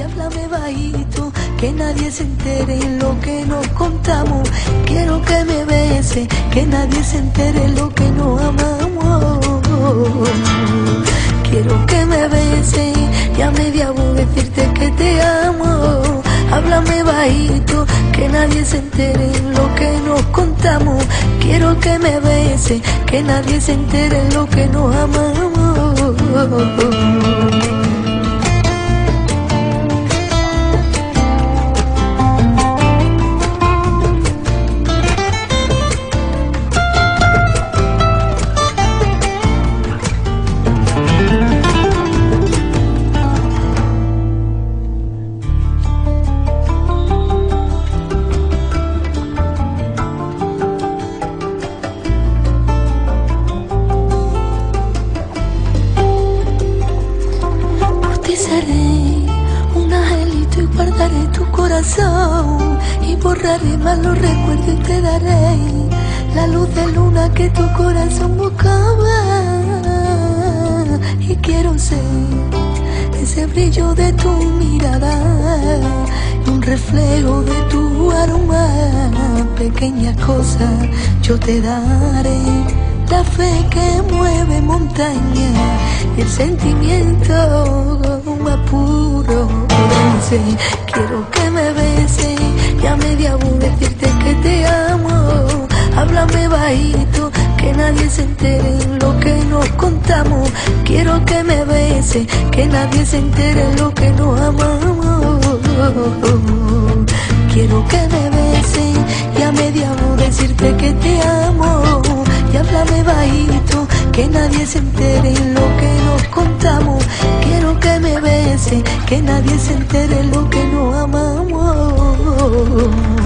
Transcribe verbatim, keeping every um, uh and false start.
háblame bajito, que nadie se entere en lo que nos contamos. Quiero que me bese, que nadie se entere en lo que nos amamos. Quiero que me bese y a media voz decirte que te amo. Háblame bajito, que nadie se entere en lo que nos contamos. Quiero que me bese, que nadie se entere en lo que nos amamos. Seré un angelito y guardaré tu corazón y borraré malos recuerdos y te daré la luz de luna que tu corazón buscaba. Y quiero ser ese brillo de tu mirada y un reflejo de tu aroma. Pequeñas cosas yo te daré, la fe que mueve montaña y el sentimiento más puro. Quiero que me bese y a media voz decirte que te amo. Háblame bajito, que nadie se entere en lo que nos contamos. Quiero que me bese, que nadie se entere en lo que nos amamos. Quiero que me bese y a media voz decirte que te amo. Y háblame bajito, que nadie se entere en lo que nos contamos. Quiero que me bese, que nadie se entere en lo que nos amamos.